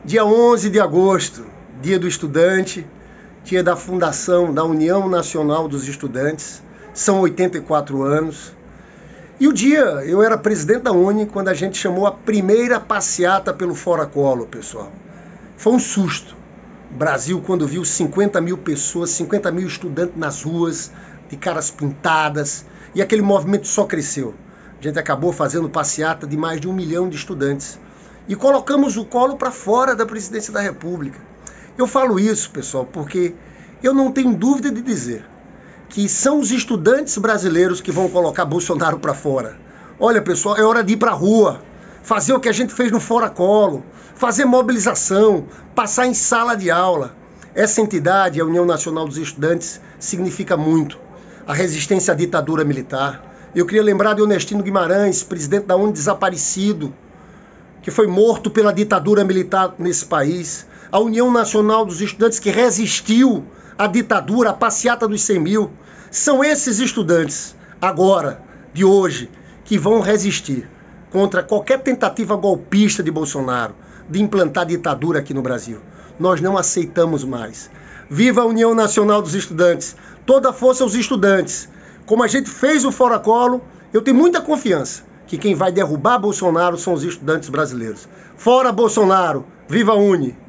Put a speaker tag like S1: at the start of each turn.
S1: Dia 11 de agosto, dia do estudante, dia da fundação da União Nacional dos Estudantes, são 84 anos. E o dia, eu era presidente da Uni quando a gente chamou a primeira passeata pelo Fora Collor, pessoal. Foi um susto. O Brasil, quando viu 50 mil pessoas, 50 mil estudantes nas ruas, de caras pintadas, e aquele movimento só cresceu. A gente acabou fazendo passeata de mais de 1 milhão de estudantes. E colocamos o Collor para fora da presidência da República. Eu falo isso, pessoal, porque eu não tenho dúvida de dizer que são os estudantes brasileiros que vão colocar Bolsonaro para fora. Olha, pessoal, é hora de ir para a rua, fazer o que a gente fez no Fora Collor, fazer mobilização, passar em sala de aula. Essa entidade, a União Nacional dos Estudantes, significa muito. A resistência à ditadura militar. Eu queria lembrar de Ernestino Guimarães, presidente da UNE desaparecido, que foi morto pela ditadura militar nesse país. A União Nacional dos Estudantes que resistiu à ditadura, à passeata dos 100 mil. São esses estudantes, agora, de hoje, que vão resistir contra qualquer tentativa golpista de Bolsonaro de implantar ditadura aqui no Brasil. Nós não aceitamos mais. Viva a União Nacional dos Estudantes. Toda força aos estudantes. Como a gente fez o Fora Collor, eu tenho muita confiança que quem vai derrubar Bolsonaro são os estudantes brasileiros. Fora Bolsonaro! Viva a Uni!